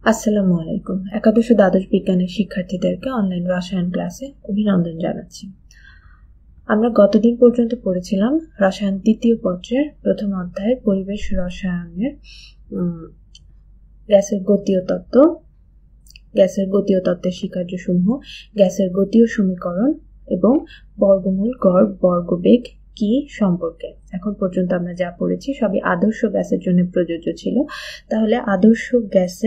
আসসালামু আলাইকুম। একাদশ ও দ্বাদশ বিজ্ঞানের শিক্ষার্থীদেরকে অনলাইন রসায়ন ক্লাসে অভিনন্দন জানাচ্ছি। আমরা গতদিন পর্যন্ত পড়েছিলাম রসায়ন তৃতীয় পত্রের প্রথম অধ্যায় পরিবেশ রসায়নের গ্যাসের গতীয় তত্ত্ব, গ্যাসের গতীয় তত্ত্বের স্বীকার্যসমূহ, গ্যাসের গতীয় সমীকরণ এবং বর্গমূল, গড়, বর্গবেগ কি সম্পর্কে। এখন পর্যন্ত আমরা যা পড়েছি সবই আদর্শ গ্যাসের জন্য প্রযোজ্য ছিল। তাহলে আদর্শ গ্যাস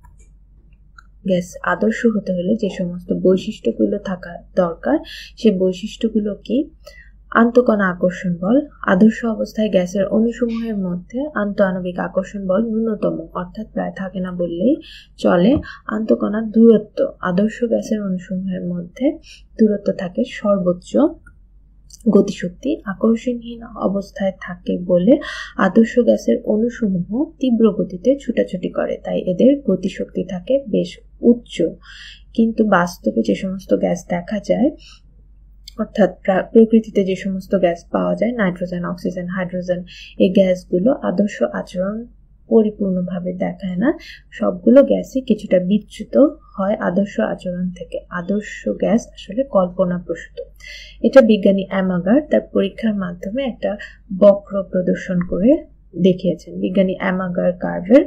আদর্শ হতে হলে যে সমস্ত বৈশিষ্ট্যগুলো থাকা দরকার সে বৈশিষ্ট্যগুলো কি? আন্তঃকণা আকর্ষণ বল। আদর্শ অবস্থায় গ্যাসের অণুসমূহের মধ্যে আন্তঃআণবিক আকর্ষণ বল ন্যূনতম, অর্থাৎ প্রায় থাকে না বললেই চলে। আন্তঃকণার দূরত্ব, আদর্শ গ্যাসের অণুসমূহের মধ্যে দূরত্ব থাকে সর্বোচ্চ। গতিশক্তি, আকর্ষণহীন অবস্থায় থাকে বলে আদর্শ গ্যাসের অণুসমূহ তীব্র গতিতে ছুটাছুটি করে, তাই এদের গতিশক্তি থাকে বেশ উচ্চ। কিন্তু বাস্তবে যে সমস্ত গ্যাস দেখা যায়, অর্থাৎ প্রকৃতিতে যে সমস্ত গ্যাস পাওয়া যায়, নাইট্রোজেন, অক্সিজেন, হাইড্রোজেন, এই গ্যাসগুলো আদর্শ আচরণ পরিপূর্ণভাবে দেখায় না। সবগুলো গ্যাসই কিছুটা বিচ্যুত হয় আদর্শ আচরণ থেকে। আদর্শ গ্যাস আসলে কল্পনাপ্রসূত। এটা বিজ্ঞানী অ্যামাগার তার পরীক্ষার মাধ্যমে একটা বক্র প্রদর্শন করে দেখিয়েছেন। বিজ্ঞানী অ্যামাগার কার্ভের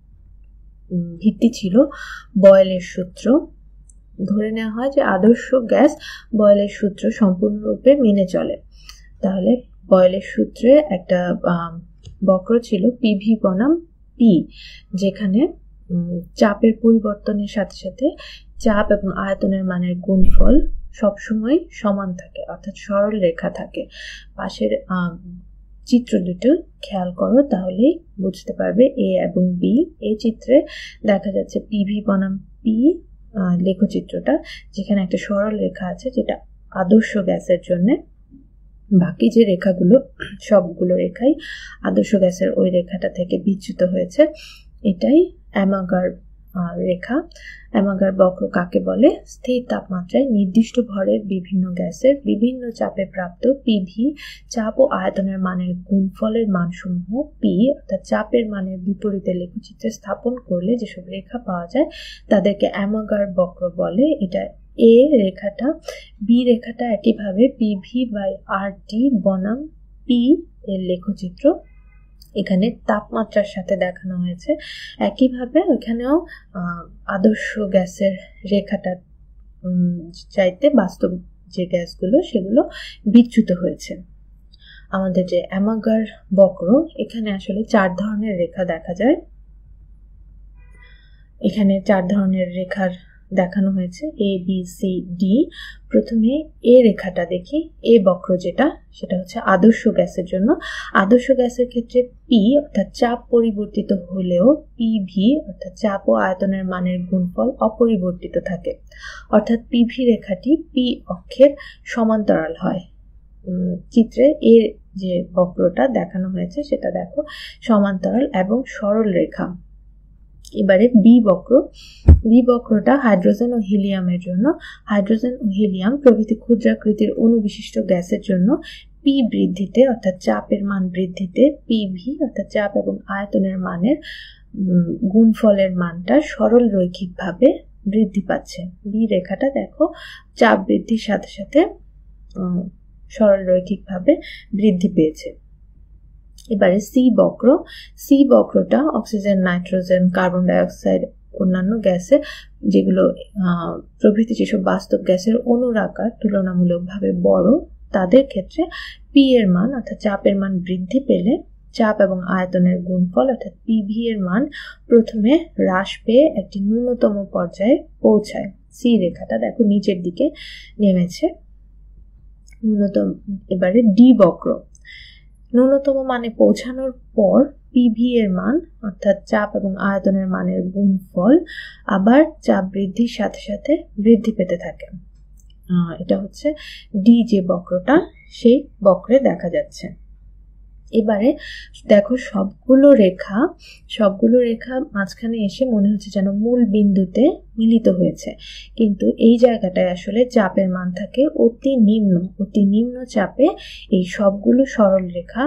ভিত্তি ছিল বয়েলের সূত্র। ধরে নেওয়া হয় যে আদর্শ গ্যাস বয়েলের সূত্র সম্পূর্ণরূপে মেনে চলে। তাহলে বয়েলের সূত্রে একটা বক্র ছিল পিভি বনাম পি, যেখানে চাপের পরিবর্তনের সাথে সাথে চাপ এবং আয়তনের মানের গুণফল সবসময় সমান থাকে, অর্থাৎ সরল রেখা থাকে। পাশের চিত্র দুটো খেয়াল করো, তাহলেই বুঝতে পারবে এ এবং বি। এই চিত্রে দেখা যাচ্ছে পিভি বনাম পি লেখচিত্রটা, যেখানে একটা সরল রেখা আছে যেটা আদর্শ গ্যাসের জন্য। বাকি যে রেখাগুলো সবগুলো রেখাই আদর্শ গ্যাসের ওই রেখাটা থেকে বিচ্যুত হয়েছে। এটাই অ্যামাগার রেখা। অ্যামাগার বক্র কাকে বলে? স্থির তাপমাত্রায় নির্দিষ্ট ভরের বিভিন্ন গ্যাসের বিভিন্ন চাপে প্রাপ্ত পিভি চাপ ও আয়তনের মানের গুণফলের মানসমূহ পি, অর্থাৎ চাপের মানের বিপরীতে লেখচিত্রে স্থাপন করলে যেসব রেখা পাওয়া যায় তাদেরকে অ্যামাগার বক্র বলে। এটা এ রেখাটা, বি রেখাটা একইভাবে পিভি বাই আর টি বনাম পি এর লেখচিত্র এখানে তাপমাত্রার সাথে দেখানো হয়েছে। একইভাবে এখানেও আদর্শ গ্যাসের রেখাটা চাইতে বাস্তব যে গ্যাসগুলো সেগুলো বিচ্যুত হয়েছে। আমাদের যে অ্যামাগার বক্র, এখানে আসলে 4 ধরনের রেখা দেখা যায়। এখানে 4 ধরনের রেখার দেখানো হয়েছে, এ বি সি ডি। প্রথমে এ রেখাটা দেখি। এ বক্র যেটা, সেটা হচ্ছে আদর্শ গ্যাসের জন্য। আদর্শ গ্যাসের ক্ষেত্রে পি অর্থাৎ চাপ পরিবর্তিত হলেও পিভি অর্থাৎ চাপ ও আয়তনের মানের গুণফল অপরিবর্তিত থাকে, অর্থাৎ পিভি রেখাটি পি অক্ষের সমান্তরাল হয়। চিত্রে এর যে বক্রটা দেখানো হয়েছে সেটা দেখো, সমান্তরাল এবং সরল রেখা। এবারে বি বক্র। বি বক্রটা হাইড্রোজেন ও হিলিয়ামের জন্য। হাইড্রোজেন ও হিলিয়াম প্রভৃতি ক্ষুদ্রাকৃতির অণুবিশিষ্ট গ্যাসের জন্য পি বৃদ্ধিতে অর্থাৎ চাপের মান বৃদ্ধিতে পিভি অর্থাৎ চাপ এবং আয়তনের মানের গুণফলের মানটা সরল রৈখিকভাবে বৃদ্ধি পাচ্ছে। বি রেখাটা দেখো, চাপ বৃদ্ধির সাথে সাথে সরল রৈখিকভাবে বৃদ্ধি পেয়েছে। এবারে সি বক্র। সি বক্রটা অক্সিজেন, নাইট্রোজেন, কার্বন ডাইঅক্সাইড, অন্যান্য গ্যাসের যেগুলো প্রভৃতি যেসব বাস্তব গ্যাসের অণুর আকার তুলনামূলকভাবে বড়, তাদের ক্ষেত্রে পি এর মান অর্থাৎ চাপের মান বৃদ্ধি পেলে চাপ এবং আয়তনের গুণফল অর্থাৎ পিভি এর মান প্রথমে হ্রাস পেয়ে একটি ন্যূনতম পর্যায়ে পৌঁছায়। সি রেখাটা দেখো নিচের দিকে নেমেছে ন্যূনতম। এবারে ডি বক্র। ন্যূনতম মানে পৌঁছানোর পর পিভি এর মান অর্থাৎ চাপ এবং আয়তনের মানের গুণফল আবার চাপ বৃদ্ধির সাথে সাথে বৃদ্ধি পেতে থাকে। এটা হচ্ছে ডি যে বক্রটা, সেই বক্রে দেখা যাচ্ছে। এবারে দেখো সবগুলো রেখা মাঝখানে এসে মনে হচ্ছে যেন মূল বিন্দুতে মিলিত হয়েছে, কিন্তু এই জায়গাটায় আসলে চাপের মান থাকে অতি নিম্ন চাপে এই সবগুলো সরল রেখা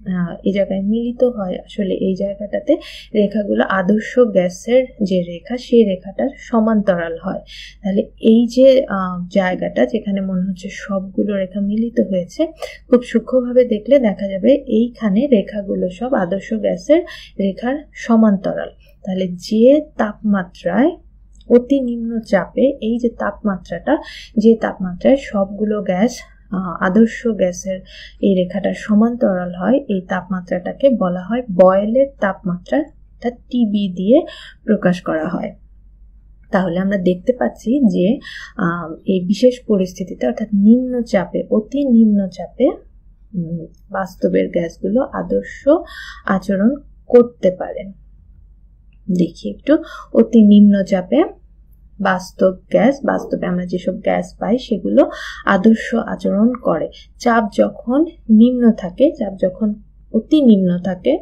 এই জায়গায় মিলিত হয়, আসলে এই জায়গাটাতে রেখাগুলো আদর্শ গ্যাসের যে রেখা সেই রেখাটার সমান্তরাল হয়। তাহলে এই যে জায়গাটা যেখানে মনে হচ্ছে সবগুলো রেখা মিলিত হয়েছে, খুব সূক্ষ্মভাবে দেখলে দেখা যাবে এইখানে রেখাগুলো সব আদর্শ গ্যাসের রেখার সমান্তরাল। তাহলে যে তাপমাত্রায় অতি নিম্ন চাপে এই যে তাপমাত্রাটা, যে তাপমাত্রায় সবগুলো গ্যাস আদর্শ গ্যাসের এই রেখাটার সমান্তরাল হয়, এই তাপমাত্রাটাকে বলা হয় বয়েলের তাপমাত্রা, অর্থাৎ টিবি দিয়ে প্রকাশ করা হয়। তাহলে আমরা দেখতে পাচ্ছি যে এই বিশেষ পরিস্থিতিতে অর্থাৎ নিম্ন চাপে, অতি নিম্ন চাপে বাস্তবের গ্যাসগুলো আদর্শ আচরণ করতে পারে। দেখি একটু, অতি নিম্ন চাপে বাস্তব গ্যাস, বাস্তবে আমরা যেসব গ্যাস পাই সেগুলো আদর্শ আচরণ করে। চাপ যখন নিম্ন থাকে, চাপ যখন অতি নিম্ন থাকে,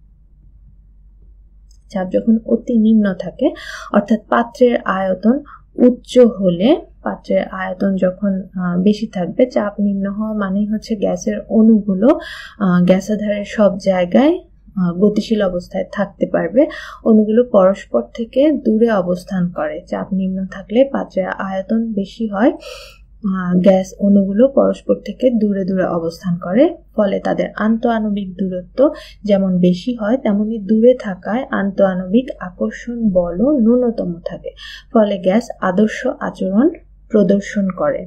চাপ যখন অতি নিম্ন থাকে অর্থাৎ পাত্রের আয়তন উচ্চ হলে, পাত্রের আয়তন যখন বেশি থাকবে, চাপ নিম্ন হওয়া মানে হচ্ছে গ্যাসের অণুগুলো গ্যাসাধারের সব জায়গায় গতিশীল অবস্থায় থাকতে পারবে, অণুগুলো পরস্পর থেকে দূরে অবস্থান করে। চাপ নিম্ন থাকলে পাত্রের আয়তন বেশি হয়, গ্যাস অণুগুলো পরস্পর থেকে দূরে দূরে অবস্থান করে, ফলে তাদের আন্তঃআণবিক দূরত্ব যেমন বেশি হয় তেমনি দূরে থাকায় আন্তঃআণবিক আকর্ষণ বলও ন্যূনতম থাকে, ফলে গ্যাস আদর্শ আচরণ প্রদর্শন করে।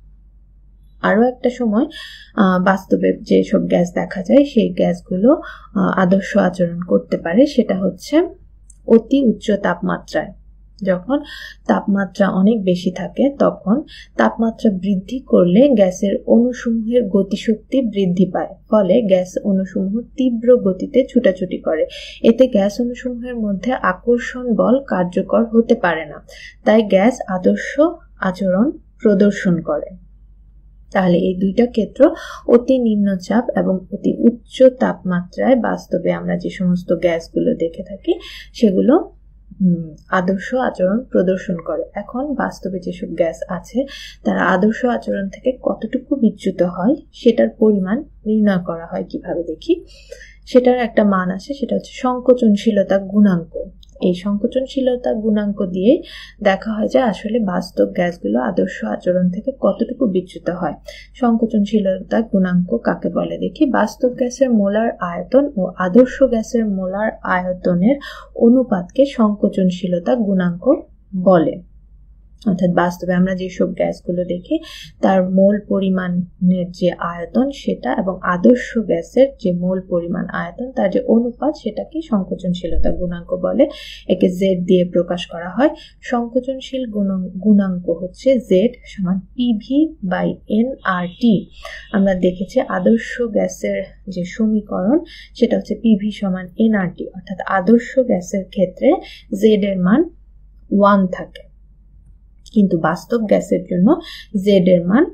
আরো একটা সময় বাস্তবে যেসব গ্যাস দেখা যায় সেই গ্যাসগুলো আদর্শ আচরণ করতে পারে, সেটা হচ্ছে অতি উচ্চ তাপমাত্রায়। যখন তাপমাত্রা অনেক বেশি থাকে তখন তাপমাত্রা বৃদ্ধি করলে গ্যাসের অণুসমূহের গতিশক্তি বৃদ্ধি পায়, ফলে গ্যাস অণুসমূহ তীব্র গতিতে ছুটাছুটি করে। এতে গ্যাস অণুসমূহের মধ্যে আকর্ষণ বল কার্যকর হতে পারে না, তাই গ্যাস আদর্শ আচরণ প্রদর্শন করে। তাহলে এই দুইটা ক্ষেত্র, অতি নিম্নচাপ এবং অতি উচ্চ তাপমাত্রায় বাস্তবে আমরা যে সমস্ত গ্যাসগুলো দেখে থাকি সেগুলো আদর্শ আচরণ প্রদর্শন করে। এখন বাস্তবে যেসব গ্যাস আছে তারা আদর্শ আচরণ থেকে কতটুকু বিচ্যুত হয় সেটার পরিমাণ নির্ণয় করা হয় কিভাবে দেখি। সেটার একটা মান আছে, সেটা হচ্ছে সংকোচনশীলতা গুণাঙ্ক। এই সংকোচনশীলতা গুণাঙ্ক দিয়ে দেখা হয় যে আসলে বাস্তব গ্যাসগুলো আদর্শ আচরণ থেকে কতটুকু বিচ্যুত হয়। সংকোচনশীলতা গুণাঙ্ক কাকে বলে দেখি। বাস্তব গ্যাসের মোলার আয়তন ও আদর্শ গ্যাসের মোলার আয়তনের অনুপাতকে সংকোচনশীলতা গুণাঙ্ক বলে। অর্থাৎ বাস্তবে আমরা যেসব গ্যাসগুলো দেখি তার মোল পরিমাণের যে আয়তন সেটা এবং আদর্শ গ্যাসের যে মোল পরিমাণ আয়তন তার যে অনুপাত সেটাকে সংকোচনশীলতা গুণাঙ্ক বলে। একে জেড দিয়ে প্রকাশ করা হয়। সংকোচনশীল গুণাঙ্ক হচ্ছে জেড সমান পিভি বাই এনআরটি। আমরা দেখেছি আদর্শ গ্যাসের যে সমীকরণ সেটা হচ্ছে পিভি সমান এনআরটি, অর্থাৎ আদর্শ গ্যাসের ক্ষেত্রে জেড এর মান 1 থাকে, কিন্তু বাস্তব গ্যাসের জন্য জেড এর মান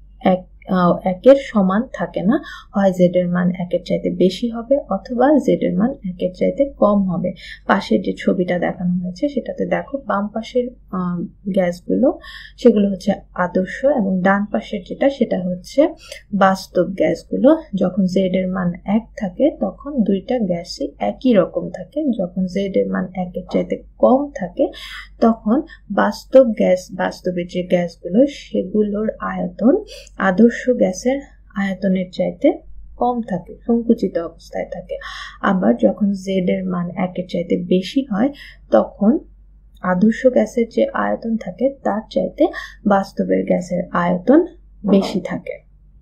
একের সমান থাকে না, হয় জেড এর মান একের চাইতে বেশি হবে অথবা জেড এর মান একের চাইতে কম হবে। পাশের যে ছবিটা দেখানো হয়েছে সেটাতে দেখো বাম পাশের গ্যাসগুলো সেগুলো হচ্ছে আদর্শ এবং ডান পাশের যেটা সেটা হচ্ছে বাস্তব গ্যাসগুলো। যখন জেড এর মান 1 থাকে তখন দুইটা গ্যাসই একই রকম থাকে, যখন জেড এর মান একের চাইতে কম থাকে তখন বাস্তব গ্যাস, বাস্তবের যে গ্যাসগুলো সেগুলোর আয়তন আদর্শ গ্যাসের আয়তনের চাইতে কম থাকে, সংকুচিত অবস্থায় থাকে। আবার যখন জেড এর মান 1 চাইতে বেশি হয় তখন আদর্শ গ্যাসের যে আয়তন থাকে তার চাইতে বাস্তবের গ্যাসের আয়তন বেশি থাকে।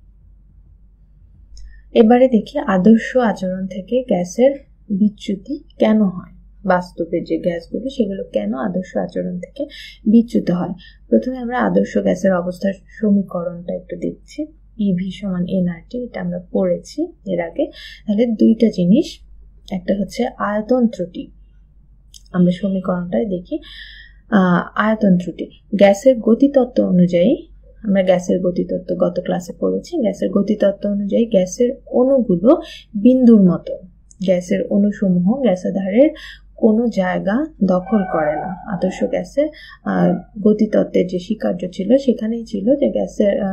এবারে দেখি আদর্শ আচরণ থেকে গ্যাসের বিচ্যুতি কেন হয়। বাস্তবে যে গ্যাসগুলো সেগুলো কেন আদর্শ আচরণ থেকে বিচ্যুত হয়। প্রথমে আমরা আদর্শ গ্যাসের অবস্থার সমীকরণটা একটু দেখছি। পিভি সমান এনআরটি, এটা আমরা পড়েছি এর আগে। তাহলে দুইটা জিনিস, একটা হচ্ছে আয়তন ত্রুটি। আমরা সমীকরণটাই দেখি। আয়তন ত্রুটি গ্যাসের গতিতত্ত্ব অনুযায়ী, আমরা গ্যাসের গতিতত্ত্ব গত ক্লাসে পড়েছি। গ্যাসের গতিতত্ত্ব অনুযায়ী গ্যাসের অণুগুলো বিন্দুর মতো, গ্যাসের অণুসমূহ গ্যাসাধারের কোনো জায়গা দখল করে না। আদর্শ গ্যাসের গতিতত্ত্বের যে স্বীকার্য ছিল সেখানেই ছিল যে গ্যাসের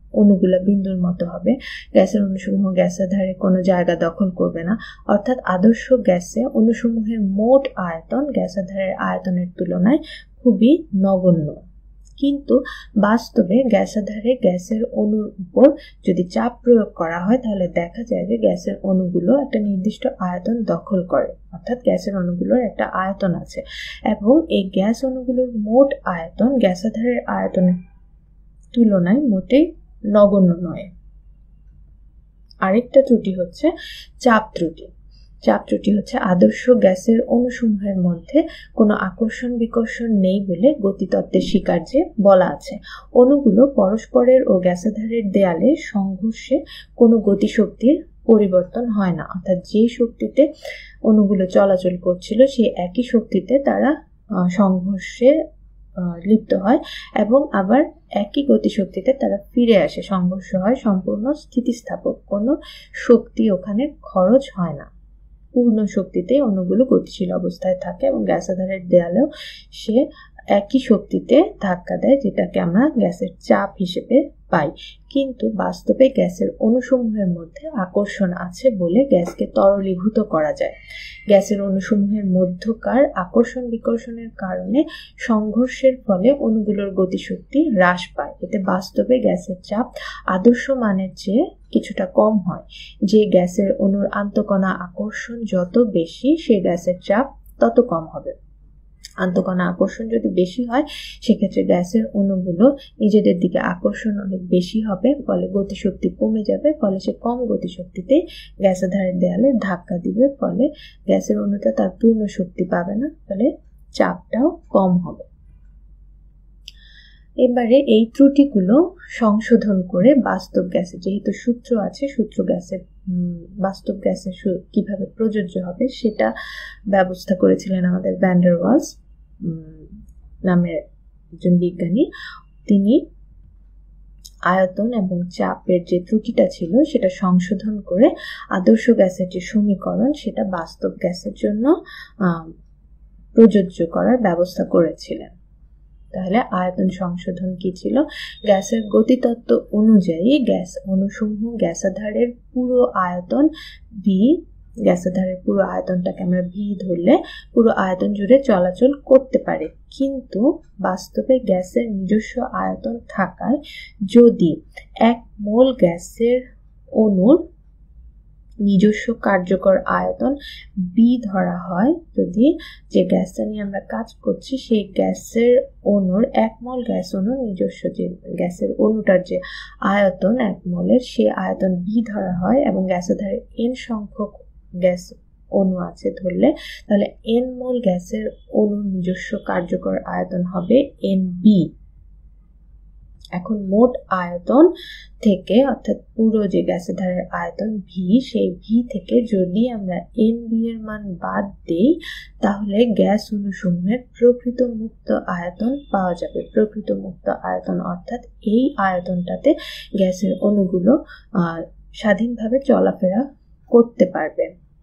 অণুগুলা বিন্দুর মতো হবে, গ্যাসের অণুসমূহ গ্যাসের ধারে কোনো জায়গা দখল করবে না, অর্থাৎ আদর্শ গ্যাসে অণুসমূহের মোট আয়তন গ্যাসের ধারের আয়তনের তুলনায় খুবই নগণ্য। কিন্তু বাস্তবে গ্যাসের ধারে গ্যাসের অণুর উপর যদি চাপ প্রয়োগ করা হয় তাহলে দেখা যায় যে গ্যাসের অণুগুলো একটা নির্দিষ্ট আয়তন দখল করে, অর্থাৎ গ্যাসের অণুগুলোর একটা আয়তন আছে এবং এই গ্যাস অণুগুলোর মোট আয়তন গ্যাসের ধারের আয়তনের তুলনায় মোটেই নগণ্য নয়। আরেকটা ত্রুটি হচ্ছে চাপ ত্রুটি। চাপ ত্রুটি হচ্ছে আদর্শ গ্যাসের অণুসমূহের মধ্যে কোনো আকর্ষণ বিকর্ষণ নেই বলে গতিতত্ত্বের স্বীকার্যে বলা আছে। অণুগুলো পরস্পরের ও গ্যাসের ধারের দেয়ালে সংঘর্ষে কোনো গতিশক্তির পরিবর্তন হয় না, অর্থাৎ যে শক্তিতে অণুগুলো চলাচল করছিল সেই একই শক্তিতে তারা সংঘর্ষে লিপ্ত হয় এবং আবার একই গতিশক্তিতে তারা ফিরে আসে, সংঘর্ষ হয় সম্পূর্ণ স্থিতিস্থাপক, কোনো শক্তি ওখানে খরচ হয় না, পূর্ণ শক্তিতে অণুগুলো গতিশীল অবস্থায় থাকে এবং গ্যাসের ধারের দেয়ালেও সে একই শক্তিতে ধাক্কা দেয়, যেটাকে আমরা গ্যাসের চাপ হিসেবে পাই। কিন্তু বাস্তবে গ্যাসের অণুসমূহের মধ্যে আকর্ষণ আছে বলে গ্যাসকে তরলীভূত করা যায়। গ্যাসের অণুসমূহের মধ্যকার আকর্ষণ বিকর্ষণের কারণে সংঘর্ষের ফলে অণুগুলোর গতিশক্তি হ্রাস পায়। এতে বাস্তবে গ্যাসের চাপ আদর্শ মানের চেয়ে কিছুটা কম হয়। যে গ্যাসের অণুর আন্তঃকণা আকর্ষণ যত বেশি সে গ্যাসের চাপ তত কম হবে। আন্তঃকণা আকর্ষণ যদি বেশি হয় সেক্ষেত্রে গ্যাসের অণুগুলো নিজেদের দিকে আকর্ষণ অনেক বেশি হবে, ফলে গতিশক্তি কমে যাবে, ফলে সে কম গতিশক্তিতে গ্যাসের ধারের দেয়ালে ধাক্কা দিবে, ফলে গ্যাসের অণুটা তার পূর্ণ শক্তি পাবে না, ফলে চাপটাও কম হবে। এবারে এই ত্রুটিগুলো সংশোধন করে বাস্তব গ্যাসে, যেহেতু সূত্র আছে, সূত্র গ্যাসের বাস্তব গ্যাসে কিভাবে প্রযোজ্য হবে সেটা ব্যবস্থা করেছিলেন আমাদের ভ্যান ডার ওয়ালস নামের একজন বিজ্ঞানী। তিনি আয়তন এবং চাপের যে ত্রুটিটা ছিল সেটা সংশোধন করে আদর্শ গ্যাসের যে সমীকরণ সেটা বাস্তব গ্যাসের জন্য প্রযোজ্য করার ব্যবস্থা করেছিলেন। তাহলে আয়তন সংশোধন কি ছিল? গ্যাসের গতিতত্ত্ব অনুযায়ী গ্যাস অণুসমূহ গ্যাসাধারের পুরো আয়তন ভি, গ্যাসাধারের পুরো আয়তনটাকে আমরা ভি ধরলে পুরো আয়তন জুড়ে চলাচল করতে পারে, কিন্তু বাস্তবে গ্যাসের নিজস্ব আয়তন থাকায় যদি 1 মোল গ্যাসের অণুর নিজস্ব কার্যকর আয়তন বি ধরা হয়, যদি যে গ্যাসটা নিয়ে আমরা কাজ করছি সেই গ্যাসের অণুর 1 মোল গ্যাস অণুর নিজস্ব যে গ্যাসের অণুটার যে আয়তন 1 মোলের সেই আয়তন বি ধরা হয় এবং গ্যাসের ধারে এন সংখ্যক গ্যাস অণু আছে ধরলে, তাহলে এন মোল গ্যাসের অণুর নিজস্ব কার্যকর আয়তন হবে এন বি। এখন মোট আয়তন থেকে, অর্থাৎ পুরো যে গ্যাসের ধারের আয়তন ভি, সেই ভি থেকে যদি আমরা এন বি এর মান বাদ দেই তাহলে গ্যাস অণুসমূহের প্রকৃত মুক্ত আয়তন পাওয়া যাবে। প্রকৃত মুক্ত আয়তন অর্থাৎ এই আয়তনটাতে গ্যাসের অণুগুলো স্বাধীনভাবে চলাফেরা করতে পারবে।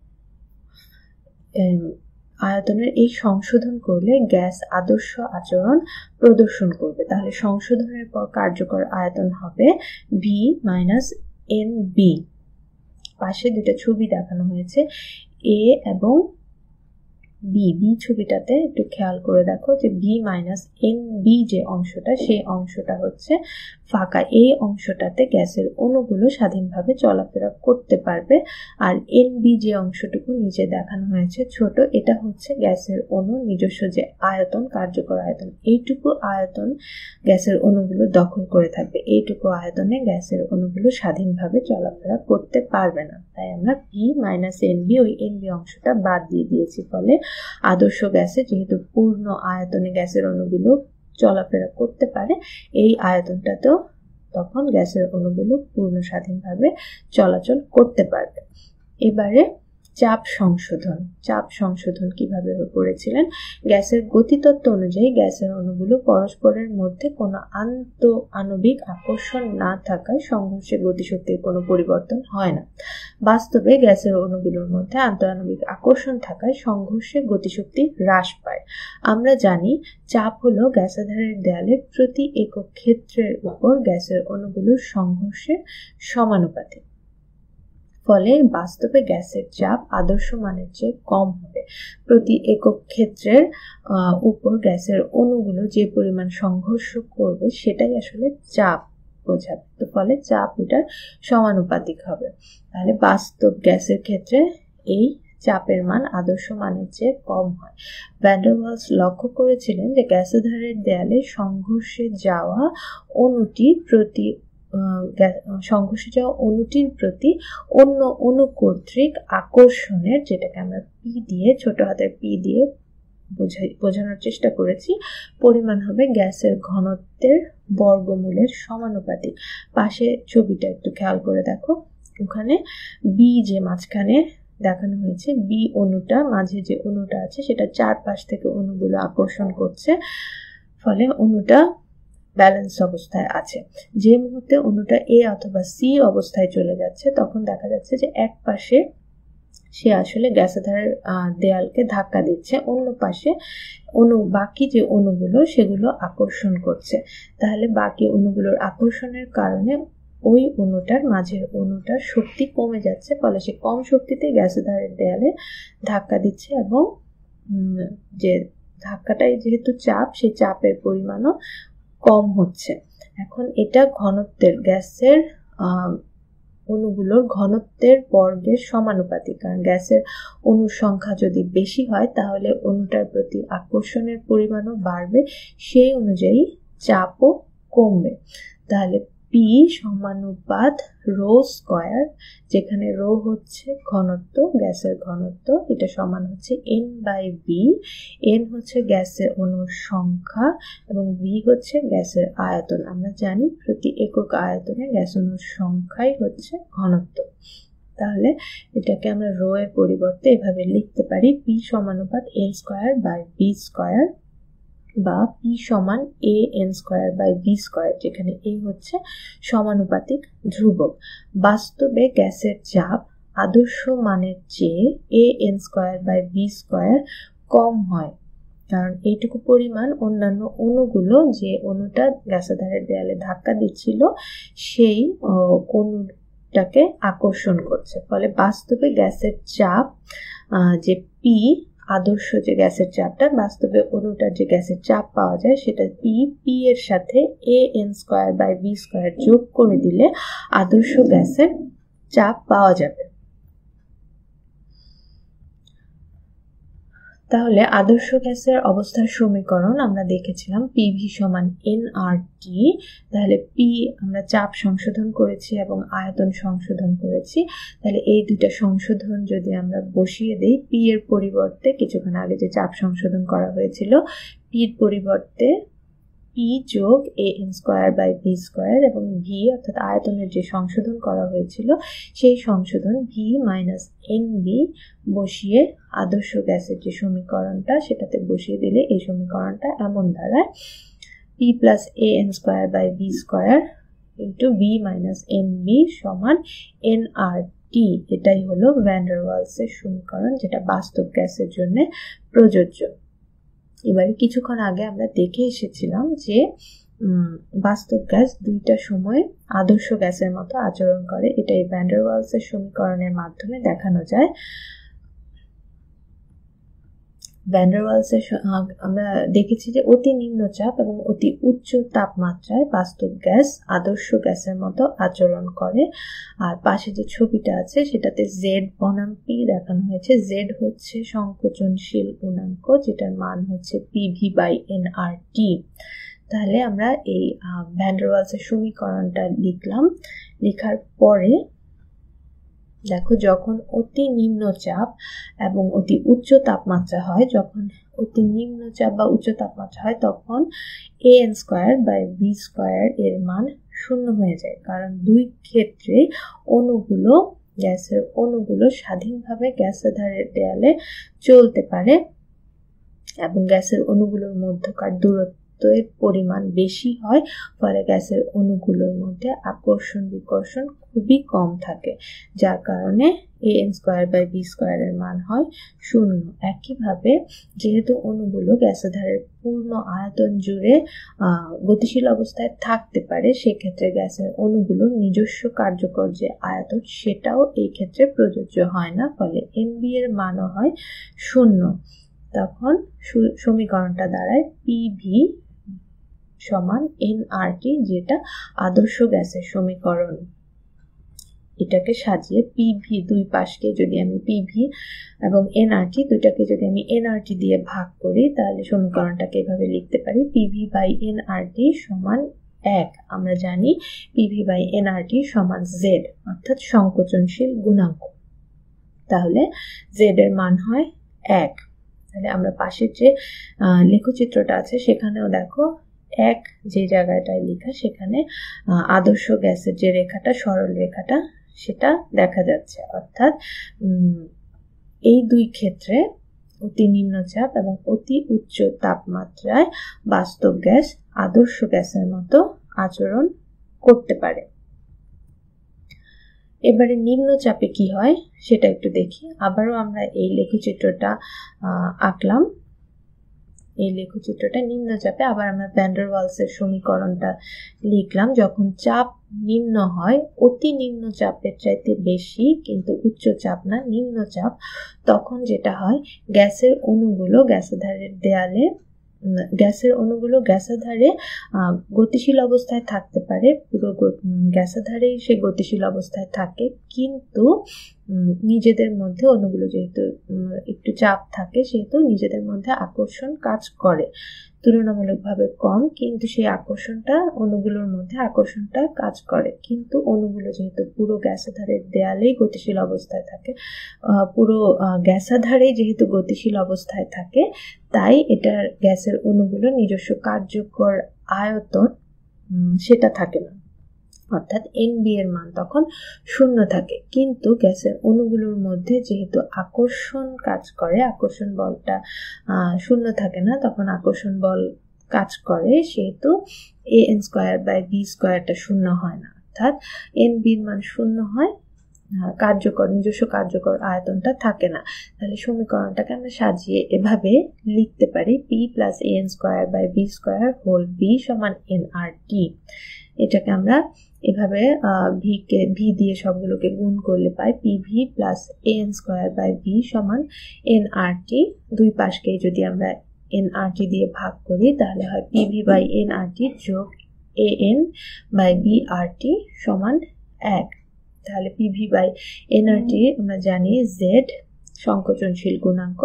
আয়তনের এই সংশোধন করলে গ্যাস আদর্শ আচরণ প্রদর্শন করবে। তাহলে সংশোধনের পর কার্যকর আয়তন হবে ভি মাইনাস এন বি। পাশে দুটো ছবি দেখানো হয়েছে, এ এবং বি। বি ছবিটাতে একটু খেয়াল করে দেখো যে বি মাইনাস এন বি যে অংশটা, সেই অংশটা হচ্ছে ফাঁকা। এই অংশটাতে গ্যাসের অণুগুলো স্বাধীনভাবে চলাফেরা করতে পারবে, আর এন বি যে অংশটুকু নিচে দেখানো হয়েছে ছোট, এটা হচ্ছে গ্যাসের অণুর নিজস্ব যে আয়তন, কার্যকর আয়তন। এইটুকু আয়তন গ্যাসের অণুগুলো দখল করে থাকবে, এইটুকু আয়তনে গ্যাসের অণুগুলো স্বাধীনভাবে চলাফেরা করতে পারবে না। তাই আমরা ভি মাইনাস এন বি, ওই এন বি অংশটা বাদ দিয়ে দিয়েছি। ফলে আদর্শ গ্যাসে যেহেতু পূর্ণ আয়তনে গ্যাসের অণুগুলো চলাফেরা করতে পারে, এই আয়তনটাতেও তখন গ্যাসের অণুগুলো পূর্ণ স্বাধীনভাবে চলাচল করতে পারবে। এবারে চাপ সংশোধন কিভাবে করেছিলেন? গ্যাসের গতিতত্ত্ব অনুযায়ী গ্যাসের অণুগুলো পরস্পরের মধ্যে কোনো আন্তঃআণবিক আকর্ষণ না থাকায় সংঘর্ষে গতিশক্তির কোনো পরিবর্তন হয় না। বাস্তবে গ্যাসের অণুগুলোর মধ্যে আন্তঃআণবিক আকর্ষণ থাকায় সংঘর্ষে গতিশক্তি হ্রাস পায়। আমরা জানি চাপ হলো গ্যাসাধারের দেয়ালে প্রতি একক ক্ষেত্রের উপর গ্যাসের অণুগুলোর সংঘর্ষের সমানুপাতিক। ফলে বাস্তবে গ্যাসের চাপ আদর্শ মানের চেয়ে কম হবে। প্রতি একক ক্ষেত্রের উপর গ্যাসের অণুগুলো যে পরিমাণ সংঘর্ষ করবে সেটাই আসলে চাপ বোঝাবে। তো ফলে চাপ এটার সমানুপাতিক হবে। তাহলে বাস্তব গ্যাসের ক্ষেত্রে এই চাপের মান আদর্শ মানের চেয়ে কম হয়। ভ্যান ডার ওয়ালস লক্ষ্য করেছিলেন যে গ্যাসাধারের দেয়ালে সংঘর্ষে যাওয়া অণুটির প্রতি অন্য অণু কর্তৃক আকর্ষণের, যেটাকে আমরা পি দিয়ে, ছোট হাতের পি দিয়ে বোঝানোর চেষ্টা করেছি, পরিমাণ হবে গ্যাসের ঘনত্বের বর্গমূলের সমানুপাতিক। পাশে ছবিটা একটু খেয়াল করে দেখো, ওখানে বি যে মাঝখানে দেখানো হয়েছে, বি অণুটা, মাঝে যে অণুটা আছে সেটা চারপাশ থেকে অণুগুলো আকর্ষণ করছে, ফলে অণুটা ব্যালেন্স অবস্থায় আছে। যে মুহূর্তে অণুটা এ অথবা সি অবস্থায় চলে যাচ্ছে তখন দেখা যাচ্ছে যে এক পাশে সে আসলে গ্যাসাধারের দেয়ালকে ধাক্কা দিচ্ছে, অন্য পাশে বাকি যে অণুগুলো সেগুলো আকর্ষণ করছে। তাহলে বাকি অণুগুলোর আকর্ষণের কারণে ওই অণুটার, মাঝের অণুটার শক্তি কমে যাচ্ছে, ফলে সে কম শক্তিতে গ্যাসাধারের দেয়ালে ধাক্কা দিচ্ছে এবং যে ধাক্কাটাই যেহেতু চাপ, সেই চাপের পরিমাণও কম হচ্ছে। এখন এটা ঘনত্বের, গ্যাসের অণুগুলোর ঘনত্বের বর্গের সমানুপাতিক। কারণ গ্যাসের অণুর সংখ্যা যদি বেশি হয় তাহলে অণুটার প্রতি আকর্ষণের পরিমাণও বাড়বে, সেই অনুযায়ী চাপও কমবে। তাহলে পি সমানুপাত রো স্কয়ার, যেখানে রো হচ্ছে ঘনত্ব, গ্যাসের ঘনত্ব, এটা সমান হচ্ছে এন বাই ভি। এন হচ্ছে গ্যাসের অণুর সংখ্যা এবং ভি হচ্ছে গ্যাসের আয়তন। আমরা জানি প্রতি একক আয়তনে গ্যাস অণুর সংখ্যাই হচ্ছে ঘনত্ব। তাহলে এটাকে আমরা রো এর পরিবর্তে এভাবে লিখতে পারি, পি সমানুপাত N square by V square, বা পি সমান A N square by V square, যেখানে এ হচ্ছে সমানুপাতিক ধ্রুবক। বাস্তবে গ্যাসের চাপ আদর্শ মানের চেয়ে A N square by V square কম হয়, কারণ এইটুকু পরিমাণ অন্যান্য অণুগুলো, যে অণুটা গ্যাসাধারের দেয়ালে ধাক্কা দিচ্ছিল সেই অণুটাকে আকর্ষণ করছে। ফলে বাস্তবে গ্যাসের চাপ যে পি, আদর্শ যে গ্যাসের চাপটা, বাস্তবে অণুটার যে গ্যাসের চাপ পাওয়া যায় সেটা পি এর সাথে A N square by V square যোগ করে দিলে আদর্শ গ্যাসের চাপ পাওয়া যাবে। তাহলে আদর্শ গ্যাসের অবস্থার সমীকরণ আমরা দেখেছিলাম পিভি সমান এন আর টি। তাহলে পি আমরা চাপ সংশোধন করেছি এবং আয়তন সংশোধন করেছি। তাহলে এই দুইটা সংশোধন যদি আমরা বসিয়ে দেই, পি এর পরিবর্তে কিছুক্ষণ আগে যে চাপ সংশোধন করা হয়েছিল, পি এর পরিবর্তে পি যোগ A N square by V square, এবং ভি অর্থাৎ আয়তনের যে সংশোধন করা হয়েছিল সেই সংশোধন ভি মাইনাস এন বি বসিয়ে আদর্শ গ্যাসের যে সমীকরণটা সেটাতে বসিয়ে দিলে এই সমীকরণটা এমন দাঁড়ায়, P plus A N square by V square into V minus N B সমান এন আর টি। এটাই হলো ভ্যান ডার ওয়ালসের সমীকরণ, যেটা বাস্তব গ্যাসের জন্য প্রযোজ্য। এবারে কিছুক্ষণ আগে আমরা দেখে এসেছিলাম যে বাস্তব গ্যাস দুইটা সময় আদর্শ গ্যাসের মতো আচরণ করে, এটা এই ভ্যান ডার ওয়ালসের সমীকরণের মাধ্যমে দেখানো যায়। ভ্যান ডার ওয়ালসের আমরা দেখেছি যে অতি নিম্নচাপ এবং অতি উচ্চ তাপমাত্রায় বাস্তব গ্যাস আদর্শ গ্যাসের মতো আচরণ করে। আর পাশে যে ছবিটা আছে সেটাতে জেড বনাম পি দেখানো হয়েছে। জেড হচ্ছে সংকোচনশীল গুণাঙ্ক, যেটার মান হচ্ছে PV by N R T. তাহলে আমরা এই ভ্যান ডার ওয়ালসের সমীকরণটা লিখলাম। লেখার পরে দেখো, যখন অতি নিম্নচাপ এবং অতি উচ্চ তাপমাত্রা হয়, যখন অতি নিম্নচাপ বা উচ্চ তাপমাত্রা হয় তখন A N square by V square এর মান শূন্য হয়ে যায়, কারণ দুই ক্ষেত্রে অণুগুলো গ্যাসের অণুগুলো স্বাধীনভাবে গ্যাস আধারের দেয়ালে চলতে পারে এবং গ্যাসের অণুগুলোর মধ্যকার দূরত্বের পরিমাণ বেশি হয়, ফলে গ্যাসের অণুগুলোর মধ্যে আকর্ষণ বিকর্ষণ খুবই কম থাকে, যার কারণে an²/b² এর মান হয় 0। একইভাবে যেহেতু অণুগুলো গ্যাস আধারের পূর্ণ আয়তন জুড়ে গতিশীল অবস্থায় থাকতে পারে, সেক্ষেত্রে গ্যাসের অণুগুলোর নিজস্ব কার্যকর যে আয়তন সেটাও এই ক্ষেত্রে প্রযোজ্য হয় না, ফলে nb এর মানও হয় 0। তখন সমীকরণটা দাঁড়ায় PV সমান nRT, যেটা আদর্শ গ্যাসের সমীকরণ। এটাকে সাজিয়ে PV দুই পাশকে যদি আমি PV এবং nRT দুটাকে যদি আমি nRT দিয়ে ভাগ করি, তাহলে সমীকরণটাকে এভাবে লিখতে পারি PV/nRT সমান 1। আমরা জানি PV/nRT সমান Z, অর্থাৎ সংকোচনশীল গুণাঙ্ক। তাহলে Z এর মান হয় 1। তাহলে আমরা পাশের যে লেখচিত্রটা আছে সেখানেও দেখো 1 যে জায়গাটায় লেখা, সেখানে আদর্শ গ্যাসের যে রেখাটা, সরল রেখাটা, সেটা দেখা যাচ্ছে। অর্থাৎ এই দুই ক্ষেত্রে অতি নিম্নচাপ এবং অতি উচ্চ তাপমাত্রায় বাস্তব গ্যাস আদর্শ গ্যাসের মতো আচরণ করতে পারে। এবারে নিম্নচাপে কি হয় সেটা একটু দেখি। আবারও আমরা এই লেখচিত্রটা আঁকলাম। এই লেখচিত্রটা নিম্নচাপে আবার আমরা ভ্যান ডার ওয়ালসের সমীকরণটা লিখলাম। যখন চাপ নিম্ন হয়, অতি নিম্ন চাপের চাইতে বেশি কিন্তু উচ্চ চাপ না, নিম্নচাপ, তখন যেটা হয় গ্যাসের অণুগুলো গ্যাসাধারে গতিশীল অবস্থায় থাকতে পারে, পুরো গ্যাসাধারেই সে গতিশীল অবস্থায় থাকে, কিন্তু নিজেদের মধ্যে অণুগুলো যেহেতু একটু চাপ থাকে সেহেতু নিজেদের মধ্যে আকর্ষণ কাজ করে, তুলনামূলকভাবে কম, কিন্তু সেই অণুগুলোর মধ্যে আকর্ষণটা কাজ করে। কিন্তু অণুগুলো যেহেতু পুরো গ্যাসাধারের দেয়ালেই গতিশীল অবস্থায় থাকে, পুরো গ্যাসাধারেই যেহেতু গতিশীল অবস্থায় থাকে, তাই এটার গ্যাসের অণুগুলো নিজস্ব কার্যকর আয়তন সেটা থাকে না, অর্থাৎ nb এর মান তখন 0 থাকে। কিন্তু গ্যাসের অণুগুলোর মধ্যে যেহেতু আকর্ষণ কাজ করে, আকর্ষণ বলটা 0 থাকে না, তখন আকর্ষণ বল কাজ করে, সেহেতু an²/b² 0 হয় না, অর্থাৎ nb এর মান 0 হয়, নিজস্ব কার্যকর আয়তনটা থাকে না। তাহলে সমীকরণটাকে আমরা সাজিয়ে এভাবে লিখতে পারি P + an²/b² সমান nRT। এটাকে আমরা এভাবে v দিয়ে সবগুলোকে গুণ করলে পাই PV + an² সমান nRT। দুই পাশকে যদি আমরা nRT দিয়ে ভাগ করি, তাহলে হয় PV/nRT যোগ an/bRT সমান 1। তাহলে PV/nRT আমরা জানি Z, সংকোচনশীল গুণাঙ্ক।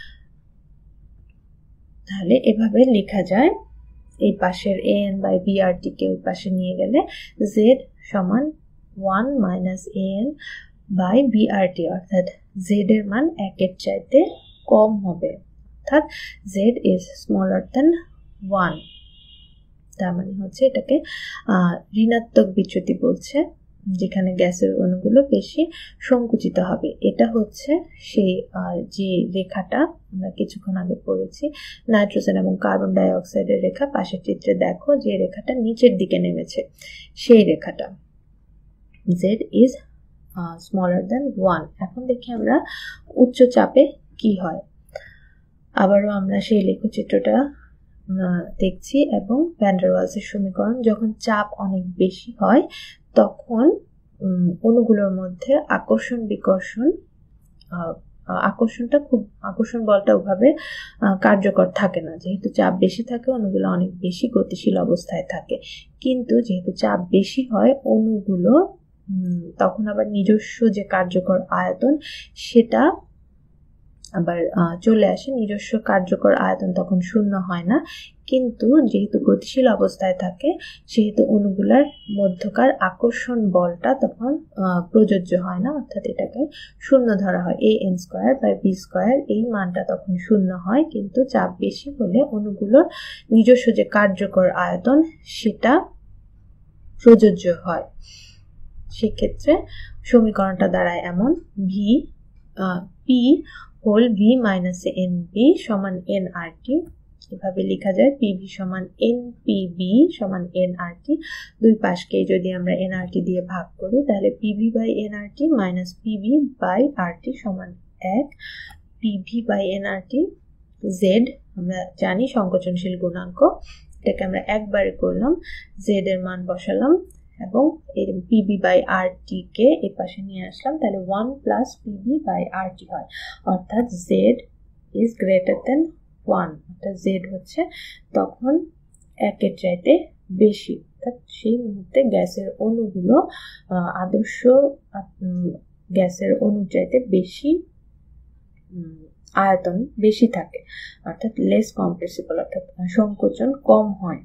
তাহলে এভাবে লেখা যায়, এই পাশের an/bRT কে ওই পাশে নিয়ে গেলে Z সমান 1 - an/bRT, অর্থাৎ Z এর মান 1 এর চাইতে কম হবে, অর্থাৎ Z is smaller than 1। তার মানে হচ্ছে এটাকে ঋণাত্মক বিচ্যুতি বলছে, যেখানে গ্যাসের অণুগুলো বেশি সংকুচিত হবে। এটা হচ্ছে সেই যে রেখাটা আমরা কিছুক্ষণ আগে পড়েছি, নাইট্রোজেন এবং কার্বন ডাই অক্সাইডের রেখা। পাশের চিত্রে দেখো যে রেখাটা নিচের দিকে নেমেছে, সেই রেখাটা Z is smaller than 1। এখন দেখি আমরা উচ্চ চাপে কি হয়। আবারও আমরা সেই লেখচিত্রটা দেখছি এবং ভ্যান ডার ওয়ালসের সমীকরণ। যখন চাপ অনেক বেশি হয় তখন অণুগুলোর মধ্যে আকর্ষণ বিকর্ষণ, আকর্ষণ বলটা ওভাবে কার্যকর থাকে না, যেহেতু চাপ বেশি থাকে অণুগুলো অনেক বেশি গতিশীল অবস্থায় থাকে। কিন্তু যেহেতু চাপ বেশি হয় অণুগুলো তখন আবার নিজস্ব যে কার্যকর আয়তন সেটা আবার চলে আসে, নিজস্ব কার্যকর আয়তন তখন 0 হয় না, কিন্তু যেহেতু গতিশীল অবস্থায় থাকে সেহেতু অণুগুলার মধ্যকার আকর্ষণ বলটা তখন প্রযোজ্য হয় না, অর্থাৎ এটাকে 0 ধরা হয়। an²/b², এই মানটা তখন 0 হয়, কিন্তু চাপ বেশি হলে অণুগুলোর নিজস্ব যে কার্যকর আয়তন সেটা প্রযোজ্য হয়। সেক্ষেত্রে সমীকরণটা দাঁড়ায় এমন, V P whole V minus N B সমান এন আর টি। এভাবে লেখা যায় পিভি সমান এন পিবি সমান এন আর টি। দুই পাশকে যদি আমরা এন আর টি দিয়ে ভাগ করি তাহলে PV by N R T minus PB by R T সমান 1। PV by N R T Z আমরা জানি সংকোচনশীল গুণাঙ্ক, এটাকে আমরা একবারে করলাম, জেড এর মান বসালাম এবং এর পিবি বাই আর টি কে এই পাশে নিয়ে আসলাম, তাহলে 1 plus PB by R T হয়, অর্থাৎ জেড ইজ গ্রেটার দেন 1, অর্থাৎ জেড হচ্ছে তখন 1 এর চাইতে বেশি, অর্থাৎ সেই মুহূর্তে গ্যাসের অণুগুলো আদর্শ গ্যাসের অণুর চাইতে বেশি আয়তন বেশি থাকে, অর্থাৎ লেস কম্প্রেসিবল, অর্থাৎ সংকোচন কম হয়।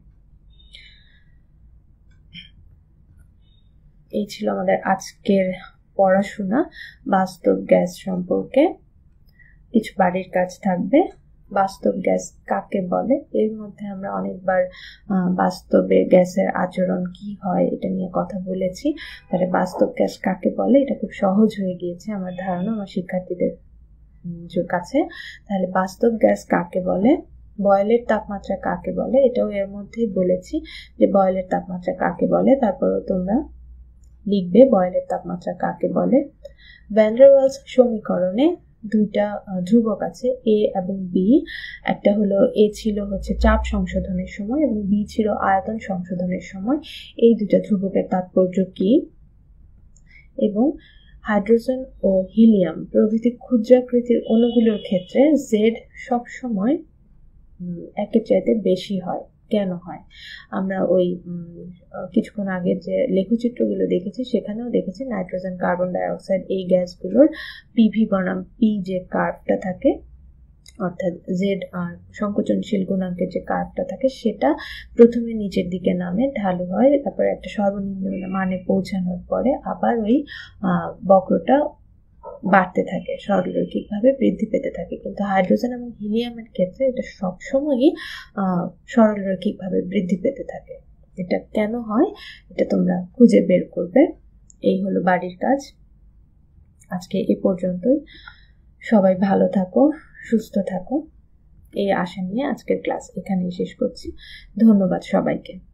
এই ছিল আমাদের আজকের পড়াশোনা বাস্তব গ্যাস সম্পর্কে। কিছু বাড়ির কাজ থাকবে। বাস্তব গ্যাস কাকে বলে, এর মধ্যে আমরা অনেকবার বাস্তবে গ্যাসের আচরণ কি হয় এটা নিয়ে কথা বলেছি। তাহলে বাস্তব গ্যাস কাকে বলে এটা খুব সহজ হয়ে গিয়েছে আমার ধারণা আমার শিক্ষার্থীদের কাছে। তাহলে বাস্তব গ্যাস কাকে বলে, বয়লের তাপমাত্রা কাকে বলে, এটাও এর মধ্যেই বলেছি যে বয়লের তাপমাত্রা কাকে বলে, তারপরও তোমরা লিখবে বয়লের তাপমাত্রা কাকে বলে। ভ্যান ডার ওয়ালস সমীকরণে দুইটা ধ্রুবক আছে এ এবং বি, একটা হলো এ ছিল হচ্ছে চাপ সংশোধনের সময় এবং বি ছিল আয়তন সংশোধনের সময়। এই দুইটা ধ্রুবকের তাৎপর্য কি, এবং হাইড্রোজেন ও হিলিয়াম প্রভৃতি ক্ষুদ্রাকৃতির অণুগুলোর ক্ষেত্রে জেড সবসময় 1 এর চাইতে বেশি হয়, কেন হয়? আমরা ওই কিছুক্ষণ আগে যে লেখচিত্রগুলো দেখেছি সেখানেও দেখেছি নাইট্রোজেন, কার্বন ডাইঅক্সাইড এই গ্যাসগুলোর পিভি বনাম পি যে কার্ভটা থাকে, অর্থাৎ জেড সংকোচনশীল গুণাঙ্কের যে কার্ভটা থাকে সেটা প্রথমে নিচের দিকে নামে ঢালু হয়, তারপরে একটা সর্বনিম্ন মানে পৌঁছানোর পরে আবার ওই বক্রটা বাড়তে থাকে, সরলরৈখিকভাবে বৃদ্ধি পেতে থাকে। কিন্তু হাইড্রোজেন এবং হিলিয়ামের ক্ষেত্রে এটা সবসময়ই সরলরৈখিকভাবে বৃদ্ধি পেতে থাকে। এটা কেন হয় এটা তোমরা খুঁজে বের করবে। এই হলো বাড়ির কাজ। আজকে এ পর্যন্তই। সবাই ভালো থাকো, সুস্থ থাকো, এই আশা নিয়ে আজকের ক্লাস এখানেই শেষ করছি। ধন্যবাদ সবাইকে।